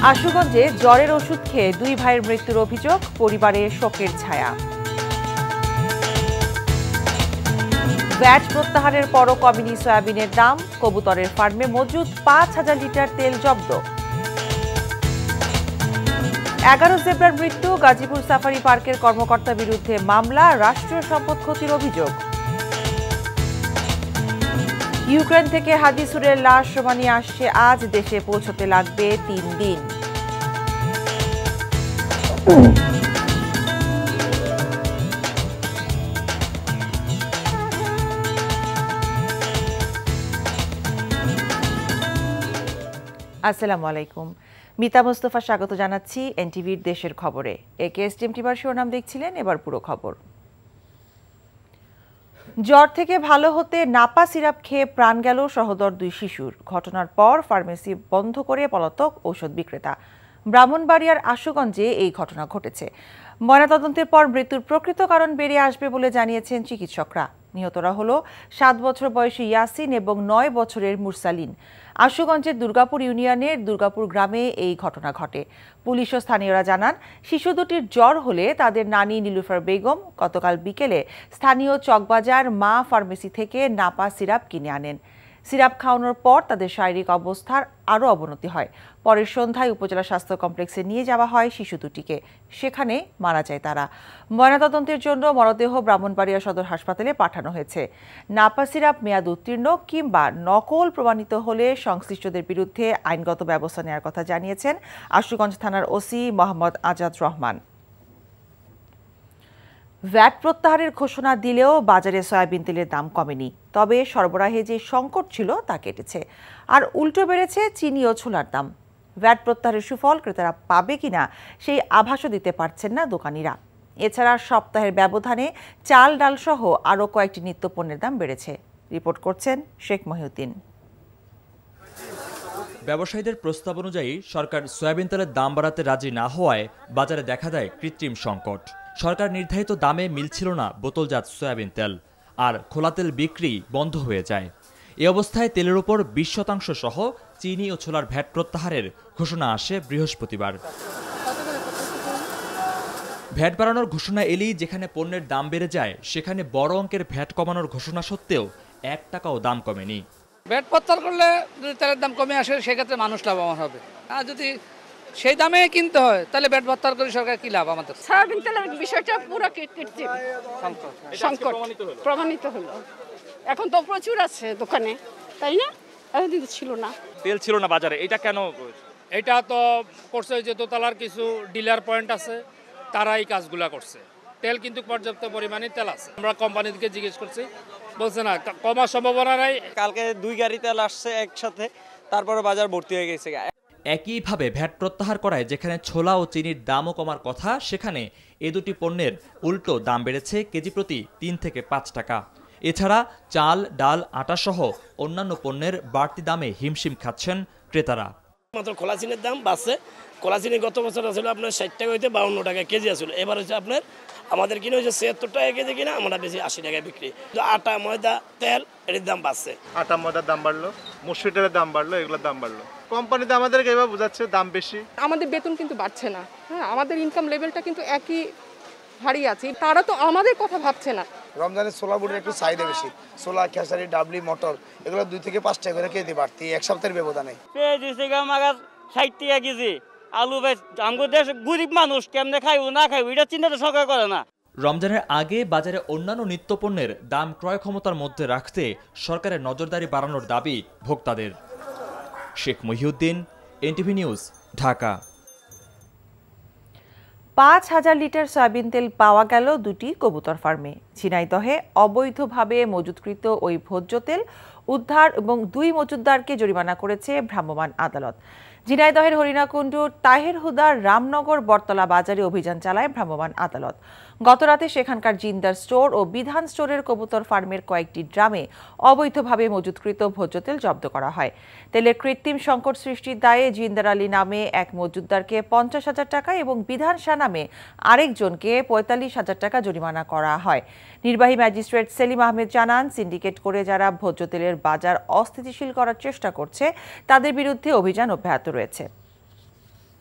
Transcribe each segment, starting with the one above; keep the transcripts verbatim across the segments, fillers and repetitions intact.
আশুগঞ্জে জ্বরের ওষুধ খেয়ে দুই ভাইয়ের মৃত্যুর অভিযোগ, পরিবারে শোকের ছায়া। ভ্যাট প্রত্যাহারের পরও কমেনি সয়াবিনের দাম, কবুতরের ফার্মে মজুদ পাঁচ হাজার লিটার তেল জব্দ। এগারো জেব্রার মৃত্যু, গাজীপুর সাফারি পার্কের কর্মকর্তার বিরুদ্ধে মামলা, রাষ্ট্রীয় সম্পদ ক্ষতির অভিযোগ। ইউক্রেন থেকে হাদিসুরের লাশ রোমানি আসছে আজ, দেশে পৌঁছতে লাগবে তিন দিন। আসসালামু আলাইকুম, মিতা মোস্তফা স্বাগত জানাচ্ছি এনটিভির দেশের খবরে। একে এস টিম টিভার শিরোনাম দেখছিলেন, এবার পুরো খবর। জ্বর থেকে ভালো হতে নাপা সিরাপ খেয়ে প্রাণ গেল সহোদর দুই শিশুর। ঘটনার পর ফার্মেসি বন্ধ করে পলাতক ঔষধ বিক্রেতা। ব্রাহ্মণবাড়িয়ার আশুগঞ্জে এই ঘটনা ঘটেছে। ময়নাতদন্তের পর মৃত্যুর প্রকৃত কারণ বেরিয়ে আসবে বলে জানিয়েছেন চিকিৎসকরা। নিহতরা হলো সাত বছর বয়সী ইয়াসিন এবং নয় বছরের মুরসালিন। আশুগঞ্জের দুর্গাপুর ইউনিয়নের দুর্গাপুর গ্রামে এই ঘটনা ঘটে। পুলিশ ও স্থানীয়রা জানান, শিশু দুটির জ্বর হলে তাদের নানি নীলুফার বেগম গতকাল বিকেলে স্থানীয় চকবাজার মা ফার্মেসি থেকে নাপা সিরাপ কিনে আনেন। সিরাপ খাওয়ানোর পর তাদের শারীরিক অবস্থার আরও অবনতি হয়। পরের সন্ধ্যায় উপজেলা স্বাস্থ্য কমপ্লেক্সে নিয়ে যাওয়া হয় শিশু দুটিকে, সেখানে মারা যায় তারা। ময়নাতদন্তের জন্য মরদেহ ব্রাহ্মণবাড়িয়া সদর হাসপাতালে পাঠানো হয়েছে। নাপা সিরাপ মেয়াদ উত্তীর্ণ কিংবা নকল প্রমাণিত হলে সংশ্লিষ্টদের বিরুদ্ধে আইনগত ব্যবস্থা নেওয়ার কথা জানিয়েছেন আশুগঞ্জ থানার ওসি মোহাম্মদ আজাদ রহমান। ভ্যাট প্রত্যাহারের ঘোষণা দিলেও বাজারে সয়াবিন তেলের দাম কমেনি, তবে সরবরাহে যে সংকট ছিল তা কেটেছে। আর উল্টো বেড়েছে চিনি ও ছোলার দাম। ভ্যাট প্রত্যাহারের সুফল ক্রেতারা পাবে কিনা সেই আভাসও দিতে পারছেন না দোকানিরা। এছাড়া সপ্তাহের ব্যবধানে চাল ডাল সহ আরও কয়েকটি নিত্যপণ্যের দাম বেড়েছে। রিপোর্ট করছেন শেখ মহিউদ্দিন। ব্যবসায়ীদের প্রস্তাব অনুযায়ী সরকার সয়াবিন তেলের দাম বাড়াতে রাজি না হওয়ায় বাজারে দেখা দেয় কৃত্রিম সংকট। সরকার নির্ধারিত দামে মিলছিল না বোতলজাত সয়াবিন তেল, আর খোলা তেল বিক্রি বন্ধ হয়ে যায়। এ অবস্থায় তেলের উপর বিশ শতাংশ সহ চিনি ও ছোলার ভ্যাট প্রত্যাহারের ঘোষণা আসে বৃহস্পতিবার। ভ্যাট বাড়ানোর ঘোষণা এলেই যেখানে পণ্যের দাম বেড়ে যায়, সেখানে বড় অঙ্কের ভ্যাট কমানোর ঘোষণা সত্ত্বেও এক টাকাও দাম কমেনি। ভ্যাট প্রত্যাহার করলে যদি তেলের দাম কমে আসে, সেক্ষেত্রে মানুষ লাভবান হবে। আর যদি সেই দামে কিনতে হয়, তাহলে ভ্যাট প্রত্যাহার করে সরকার কি লাভ আমাদের? সয়াবিন তেলের বিষয়টা পুরো কৃত্রিম সংকট প্রমাণিত হলো। এখন তো প্রচুর আছে দোকানে, তাই না? এতদিন ছিল না, তেল ছিল না বাজারে। এটা কেন? এটা তো করছে যে দোতলার কিছু ডিলার পয়েন্ট আছে, তারা এই কাজগুলা করছে। তেল কিন্তু পর্যাপ্ত পরিমাণে তেল আছে। আমরা কোম্পানিকে জিজ্ঞেস করছি, বলছে না কমার সম্ভাবনা নাই। কালকে দুই গাড়ি তেল আসছে একসাথে, তারপরে বাজার ভর্তি হয়ে গেছে। একইভাবে ভ্যাট প্রত্যাহার করায় যেখানে ছোলা ও চিনির দামও কমার কথা, সেখানে এ দুটি পণ্যের উল্টো দাম বেড়েছে কেজি প্রতি তিন থেকে পাঁচ টাকা। এছাড়া চাল, ডাল, আটা সহ অন্যান্য পণ্যের বাড়তি দামে হিমশিম খাচ্ছেন ক্রেতারা। মাত্র খোলা চিনির দাম বাড়ছে। খোলা চিনি গত বছর আসলে আপনার ষাট টাকা হইতে বাউন্ন টাকা কেজি আসলে, এবার হচ্ছে আপনার আমাদের কিনে হচ্ছে ছিয়াত্তর টাকা কেজি কিনা, আমরা বেশি আশি টাকায় বিক্রি। আটা, ময়দা, তেল এর দাম বাড়ছে। আটা ময়দার দাম বাড়লো, মসুর ডালের দাম বাড়লো, এগুলোর দাম বাড়লো। কোম্পানিতে আমাদেরকে এবার বোঝাচ্ছে দাম বেশি। আমাদের বেতন কিন্তু বাড়ছে না, হ্যাঁ, আমাদের ইনকাম লেভেলটা কিন্তু একই হারিয়ে আছে। তারা তো আমাদের কথা ভাবছে না। রমজানের ছোলা বুটের একটু চাহিদা বেশি। ছোলা, খেসারি, ডাবলি, মটর এগুলো দুই থেকে পাঁচ টাকা করে কেজি বাড়তি এক সপ্তাহের ব্যবধানে। ষাট টাকা কেজি আলু বেশ, আমাদের দেশ গরিব মানুষ কেমনে খাইব না খাইব এটা চিন্তা তো সরকার করে না। রমজানের আগে বাজারে অন্যান্য নিত্যপণ্যের দাম ক্রয় ক্ষমতার মধ্যে রাখতে সরকারের নজরদারি বাড়ানোর দাবি ভোক্তাদের। Sheikh Mohiuddin, NTV news, Dhaka. পাঁচ হাজার লিটার সয়াবিন তেল পাওয়া গেল দুটি কবুতর ফার্মে। ঝিনাইদহে অবৈধভাবে মজুতকৃত ওই ভোজ্য তেল উদ্ধার এবং দুই মজুতদারকে জরিমানা করেছে ভ্রাম্যমাণ আদালত। ঝিনাইদহের হরিণাকুণ্ডুর তাহের হুদার রামনগর বটতলা বাজারে অভিযান চালায় ভ্রাম্যমাণ আদালত। গতরাতে সেখানকার জিন্দার স্টোর ও বিধান স্টোরের কবুতর ফার্মের কয়েকটি ড্রামে অবৈধভাবে মজুতকৃত ভোজ্য তেল জব্দ করা হয়। তেলের কৃত্রিম সংকট সৃষ্টির দায়ে জিন্দার আলী নামে এক মজুতদারকে পঞ্চাশ হাজার টাকা এবং বিধান শাহ নামে আরেকজনকে পঁয়তাল্লিশ হাজার টাকা জরিমানা করা হয়। নির্বাহী ম্যাজিস্ট্রেট সেলিম আহমেদ জানান, সিন্ডিকেট করে যারা ভোজ্য তেলের বাজার অস্থিতিশীল করার চেষ্টা করছে তাদের বিরুদ্ধে অভিযান অব্যাহত রয়েছে।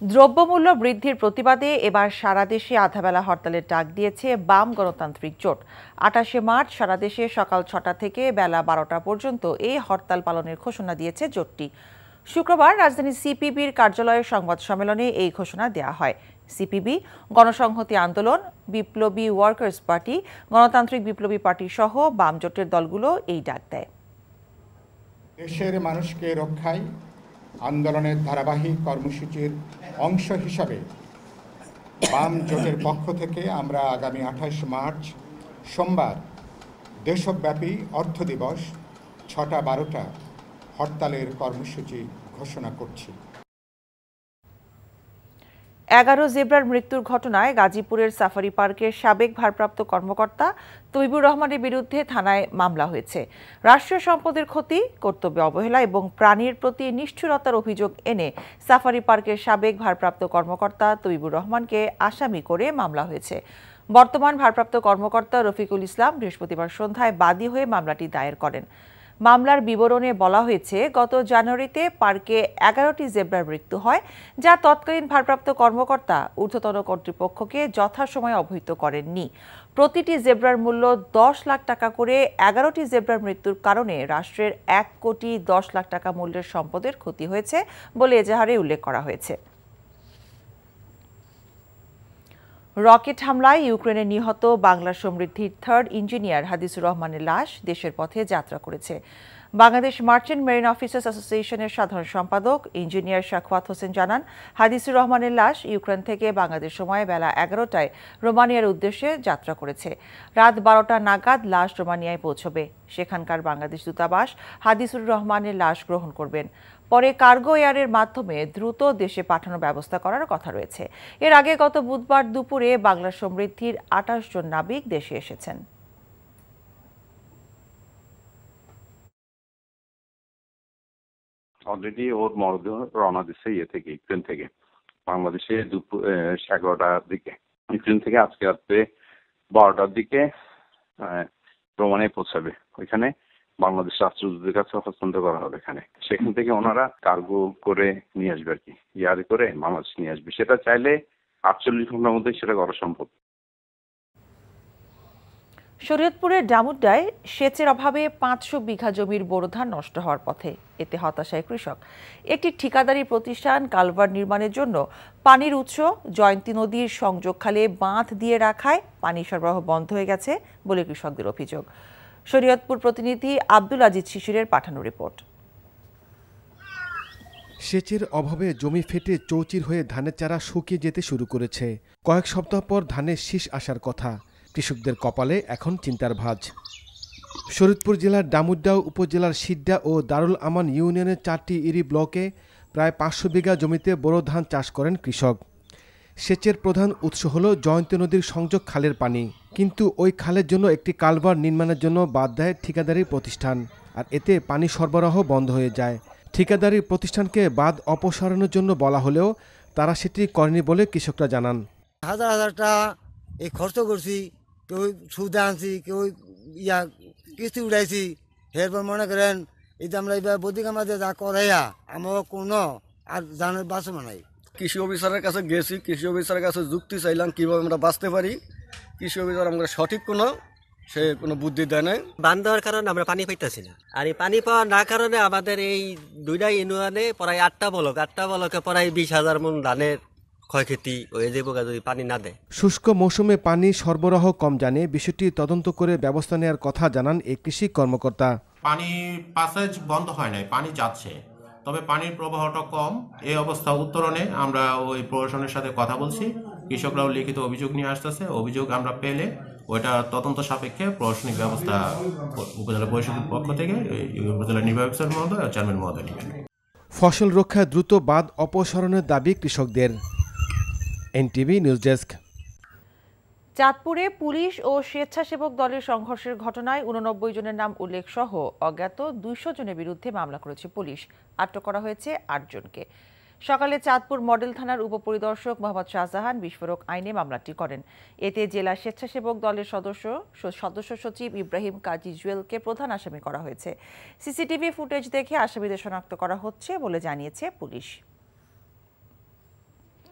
দ্রব্যমূল্য বৃদ্ধির প্রতিবাদে এবার সারা দেশে আধাবেলা হরতালের ডাক দিয়েছে বাম গণতান্ত্রিক জোট। আটাশে মার্চ সারা দেশে সকাল ছটা থেকে বেলা বারোটা পর্যন্ত এই হরতাল পালনের ঘোষণা দিয়েছে জোটটি। শুক্রবার রাজধানী সিপিবির কার্যালয়ের সংবাদ সম্মেলনে এই ঘোষণা দেওয়া হয়। সিপিবি, গণসংহতি আন্দোলন, বিপ্লবী ওয়ার্কার্স পার্টি, গণতান্ত্রিক বিপ্লবী পার্টি সহ বাম জোটের দলগুলো এই ডাক দেয়। দেশের মানুষকে রক্ষায় আন্দোলনের ধারাবাহিক কর্মসূচির অংশ হিসাবে বাম জোটের পক্ষ থেকে আমরা আগামী আঠাশ মার্চ সোমবার দেশব্যাপী অর্থ দিবস ছটা বারোটা হরতালের কর্মসূচি ঘোষণা করছি। এগারো জেব্রার মৃত্যুর ঘটনায় গাজীপুরের সাফারি পার্কের সাবেক ভারপ্রাপ্ত কর্মকর্তা তৈবুর রহমানের বিরুদ্ধে থানায় মামলা হয়েছে। রাষ্ট্রীয় সম্পদের ক্ষতি, কর্তব্য অবহেলা এবং প্রাণীর প্রতি নিষ্ঠুরতার অভিযোগ এনে সাফারি পার্কের সাবেক ভারপ্রাপ্ত কর্মকর্তা তৈবুর রহমানকে আসামি করে মামলা হয়েছে। বর্তমান ভারপ্রাপ্ত কর্মকর্তা রফিকুল ইসলাম বৃহস্পতিবার সন্ধ্যায় বাদী হয়ে মামলাটি দায়ের করেন। মামলার বিবরণে বলা হয়েছে, গত জানুয়ারিতে পার্কে এগারোটি জেব্রার মৃত্যু হয়, যা তৎকালীন ভারপ্রাপ্ত কর্মকর্তা ঊর্ধ্বতন কর্তৃপক্ষকে যথাসময়ে অবহিত করেননি। প্রতিটি জেব্রার মূল্য দশ লাখ টাকা করে এগারোটি জেব্রার মৃত্যুর কারণে রাষ্ট্রের এক কোটি দশ লাখ টাকা মূল্যের সম্পদের ক্ষতি হয়েছে বলে এজাহারে উল্লেখ করা হয়েছে। রকেট হামলায় ইউক্রেনে নিহত বাংলা সমৃদ্ধির থার্ড ইঞ্জিনিয়ার হাদিসুর রহমানের লাশ দেশের পথে যাত্রা করেছে। বাংলাদেশ মার্চেন্ট মেরিন অফিসার্স অ্যাসোসিয়েশনের সাধারণ সম্পাদক ইঞ্জিনিয়ার শাখওয়াত হোসেন জানান, হাদিসুর রহমানের লাশ ইউক্রেন থেকে বাংলাদেশ সময় বেলা এগারোটায় রোমানিয়ার উদ্দেশ্যে যাত্রা করেছে। রাত বারোটা নাগাদ লাশ রোমানিয়ায় পৌঁছবে। সেখানকার বাংলাদেশ দূতাবাস হাদিসুর রহমানের লাশ গ্রহণ করবেন। পরে কার্গো এয়ারের মাধ্যমে দ্রুত দেশে পাঠানোর ব্যবস্থা করার কথা রয়েছে। এর আগে গত বুধবার দুপুরে বাংলা সমৃদ্ধির আটাশ জন নাবিক দেশে এসেছেন। অলরেডি ওর মরদেহ রওনা দিচ্ছে ইয়ে থেকে ইউক্রেন থেকে বাংলাদেশে দুপুর এগারোটার দিকে, ইউক্রেন থেকে আজকে রাত্রে বারোটার দিকে রোমানিয়ায় পৌঁছাবে। ওইখানে বাংলাদেশ রাষ্ট্রদূতের কাছে হস্তান্তর করা হবে। এখানে সেখান থেকে ওনারা কার্গো করে নিয়ে আসবে, আর কি ইয়ারে করে বাংলাদেশ নিয়ে আসবে। সেটা চাইলে আটচল্লিশ ঘন্টার মধ্যে সেটা করা সম্ভব। শরীয়তপুরের ডামুড্ডায় সেচের অভাবে পাঁচশো বিঘা জমির বোরো ধান নষ্ট হওয়ার পথে, এতে হতাশায় কৃষক। একটি ঠিকাদারি প্রতিষ্ঠান কালভার্ট নির্মাণের জন্য পানির উৎস জয়ন্তী নদীর সংযোগ খালে বাঁধ দিয়ে রাখায় পানি সরবরাহ বন্ধ হয়ে গেছে বলে কৃষকদের অভিযোগ। শরীয়তপুর প্রতিনিধি আব্দুল আজিজ শিশিরের পাঠানো রিপোর্ট। সেচের অভাবে জমি ফেটে চৌচির হয়ে ধানের চারা শুকিয়ে যেতে শুরু করেছে। কয়েক সপ্তাহ পর ধানের শীষ আসার কথা, কৃষকদের কপালে এখন চিন্তার ভাঁজ। শরীয়তপুর জেলার ডামুড্ডা উপজেলার সিড্ডা ও দারুল আমান ইউনিয়নের চারটি ইরি ব্লকে প্রায় পাঁচশো বিঘা জমিতে বোরো ধান চাষ করেন কৃষক। সেচের প্রধান উৎস হল জয়ন্তী নদীর সংযোগ খালের পানি, কিন্তু ওই খালের জন্য একটি কালভার্ট নির্মাণের জন্য বাদ দেয় ঠিকাদারি প্রতিষ্ঠান, আর এতে পানি সরবরাহ বন্ধ হয়ে যায়। ঠিকাদারি প্রতিষ্ঠানকে বাঁধ অপসারণের জন্য বলা হলেও তারা সেটি করেনি বলে কৃষকরা জানান। হাজার হাজার টাকা এই খরচ করছি, কেউ সুদে আনছি, কেউ ইয়া কিস্তি উঠাইছি। এরপর মনে করেন এই যে আমরা এবার বদিক আমাদের যা করাইয়া আমার কোনো আর জানার বাঁচবো নাই। কৃষি অফিসারের কাছে গেছি, কৃষি অফিসারের কাছে যুক্তি চাইলাম কীভাবে আমরা বাঁচতে পারি। কৃষি অফিসার আমাদের সঠিক কোনো সে কোনো বুদ্ধি দেয় নাই। বান দেওয়ার কারণে আমরা পানি পাইতেছি না, আর এই পানি পাওয়ার না কারণে আমাদের এই দুইটা ইউনিয়নে প্রায় আটটা বলক আটটা বলকে প্রায় বিশ হাজার মন ধানের ক্ষয়ক্ষতি হয়ে যাবো যদি পানি না দেয়। শুষ্ক মৌসুমে পানি সরবরাহ কম জানে বিষয়টি তদন্ত করে ব্যবস্থা নেওয়ার কথা জানান এই কৃষি কর্মকর্তা। পানি পাসেজ বন্ধ হয় নাই, পানি যাচ্ছে, তবে পানির প্রবাহটা কম। এই অবস্থা উত্তরণে আমরা ওই প্রশাসনের সাথে কথা বলছি, কৃষকরাও লিখিত অভিযোগ নিয়ে আসতেছে। অভিযোগ আমরা পেলে ওইটা তদন্ত সাপেক্ষে প্রশাসনিক ব্যবস্থা উপজেলা পরিষদের পক্ষ থেকে উপজেলা নির্বাহী অফিসার মহোদয় ও চেয়ারম্যান মহোদয় নেবেন। ফসল রক্ষায় দ্রুত বাঁধ অপসারণের দাবি কৃষকদের। NTV news desk. চাঁদপুরে পুলিশ ও স্বেচ্ছাসেবক দলের সংঘর্ষের ঘটনায় উননব্বই জনের নাম উল্লেখ সহ অজ্ঞাত দুইশো জনের বিরুদ্ধে মামলা করেছে পুলিশ। আটক করা হয়েছে আট জনকে। সকালে চাঁদপুর মডেল থানার উপপরিদর্শক মোহাম্মদ শাহজাহান বিস্ফোরক আইনে মামলাটি করেন। এতে জেলা স্বেচ্ছাসেবক দলের সদস্য সদস্য সচিব ইব্রাহিম কাজী জুয়েলকে প্রধান আসামি করা হয়েছে। সিসিটিভি ফুটেজ দেখে আসামিদের শনাক্ত করা হচ্ছে বলে জানিয়েছে পুলিশ।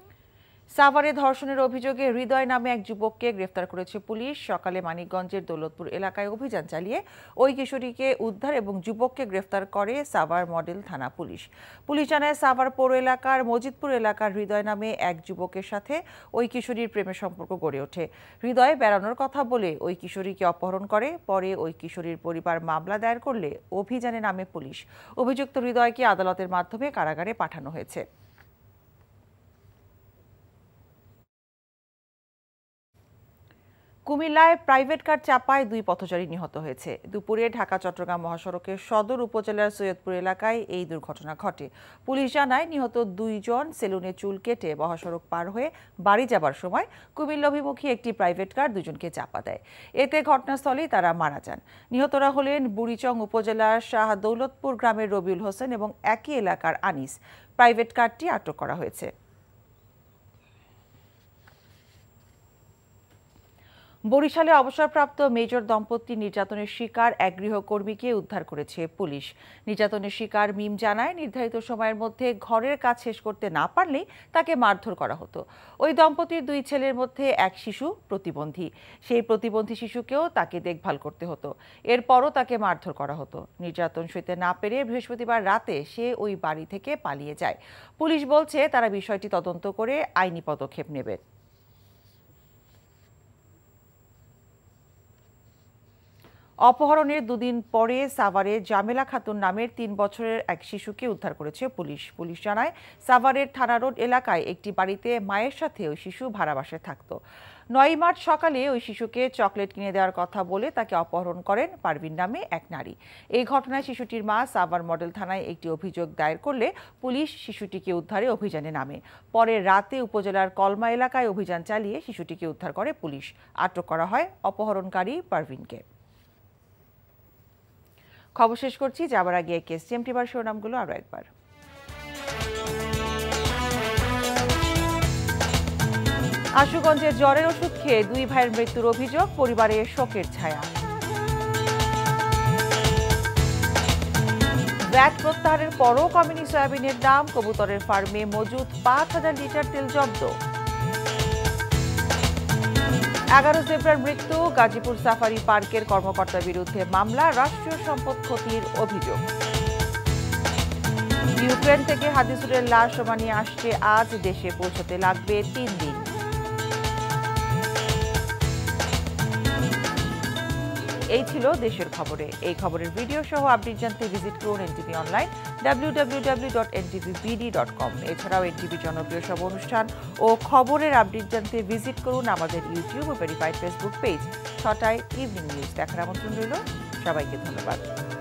সাভারে ধর্ষণের অভিযোগে হৃদয় নামে এক যুবককে গ্রেফতার করেছে পুলিশ। সকালে মানিকগঞ্জের দৌলতপুর এলাকায় অভিযান চালিয়ে ওই কিশোরীকে উদ্ধার এবং যুবককে গ্রেফতার করে সাভার মডেল থানা পুলিশ। পুলিশ জানায়, সাভার পৌর এলাকার মজিদপুর এলাকার হৃদয় নামে এক যুবকের সাথে ওই কিশোরীর প্রেমের সম্পর্ক গড়ে ওঠে। হৃদয় বেড়ানোর কথা বলে ওই কিশোরীকে অপহরণ করে। পরে ওই কিশোরীর পরিবার মামলা দায়ের করলে অভিযানে নামে পুলিশ। অভিযুক্ত হৃদয়কে আদালতের মাধ্যমে কারাগারে পাঠানো হয়েছে। কুমিল্লায় প্রাইভেট কার চাপায় দুই পথচারী নিহত হয়েছে। দুপুরে ঢাকা চট্টগ্রাম মহাসড়কের সদর উপজেলার সৈয়দপুর এলাকায় এই দুর্ঘটনা ঘটে। পুলিশ জানায়, নিহত দুইজন সেলুনে চুল কেটে মহাসড়ক পার হয়ে বাড়ি যাবার সময় কুমিল্লা অভিমুখী একটি প্রাইভেট কার দুজনকে চাপা দেয়। এতে ঘটনাস্থলেই তারা মারা যান। নিহতরা হলেন বুড়িচং উপজেলার শাহ দৌলতপুর গ্রামের রবিউল হোসেন এবং একই এলাকার আনিস। প্রাইভেট কারটি আটক করা হয়েছে। বরিশালে অবসরপ্রাপ্ত মেজর দম্পতি নির্যাতনের শিকার এক গৃহকর্মীকে উদ্ধার করেছে পুলিশ। নির্যাতনের শিকার মিম জানায়, নির্ধারিত সময়ের মধ্যে ঘরের কাজ শেষ করতে না পারলেই তাকে মারধর করা হতো। ওই দম্পতির দুই ছেলের মধ্যে এক শিশু প্রতিবন্ধী। সেই প্রতিবন্ধী শিশুকেও তাকে দেখভাল করতে হতো। এরপরও তাকে মারধর করা হতো। নির্যাতন সইতে না পেরে বৃহস্পতিবার রাতে সে ওই বাড়ি থেকে পালিয়ে যায়। পুলিশ বলছে, তারা বিষয়টি তদন্ত করে আইনি পদক্ষেপ নেবে। অপহরণের দুদিন পরে সাভারে জামেলা খাতুন নামের তিন বছরের এক শিশুকে উদ্ধার করেছে পুলিশ। পুলিশ জানায়, সাভারের থানা রোড এলাকায় একটি বাড়িতে মায়ের সাথে ওই শিশু ভাড়া বাসায় থাকত। নয় মার্চ সকালে ওই শিশুকে চকলেট কিনে দেওয়ার কথা বলে তাকে অপহরণ করেন পারভিন নামে এক নারী। এই ঘটনায় শিশুটির মা সাভার মডেল থানায় একটি অভিযোগ দায়ের করলে পুলিশ শিশুটিকে উদ্ধারে অভিযানে নামে। পরে রাতে উপজেলার কলমা এলাকায় অভিযান চালিয়ে শিশুটিকে উদ্ধার করে পুলিশ। আটক করা হয় অপহরণকারী পারভিনকে। খবর শেষ করছি, যাবার আগে কেস টিএমটিবার শিরোনামগুলো আরো একবার। আশুগঞ্জে জ্বরের ওষুধ খেয়ে দুই ভাইয়ের মৃত্যুর অভিযোগ, পরিবারে শোকের ছায়া। ভ্যাট প্রত্যাহারের পরও কমেনি সয়াবিনের দাম, কবুতরের ফার্মে মজুদ পাঁচ হাজার লিটার তেল জব্দ। এগারো জেব্রার মৃত্যু, গাজীপুর সাফারি পার্কের কর্মকর্তার বিরুদ্ধে মামলা, রাষ্ট্রীয় সম্পদ ক্ষতির অভিযোগ। ইউক্রেন থেকে হাদিসুরের লাশ শোভা নিয়ে আসছে আজ, দেশে পৌঁছতে লাগবে তিন দিন। এই ছিল দেশের খবরে। এই খবরের ভিডিও সহ আপডেট জানতে ভিজিট করুন NTV online W W W dot N T V B D dot com. এছাড়াও এনটিভি জনপ্রিয় সব অনুষ্ঠান ও খবরের আপডেট জানতে ভিজিট করুন আমাদের ইউটিউব ও ভেরিফাইড ফেসবুক পেজ। ছটায় ইভিনিং নিউজ দেখার আমন্ত্রণ রইল। সবাইকে ধন্যবাদ।